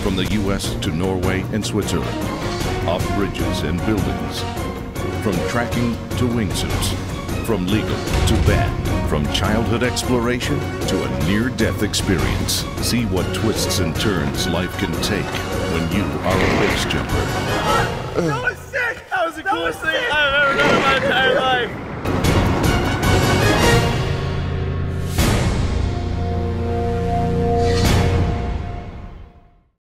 From the U.S. to Norway and Switzerland, off bridges and buildings, from tracking to wingsuits, from legal to banned, from childhood exploration to a near-death experience. See what twists and turns life can take when you are a base jumper. That was sick! That was the coolest thing I've ever done in my entire life!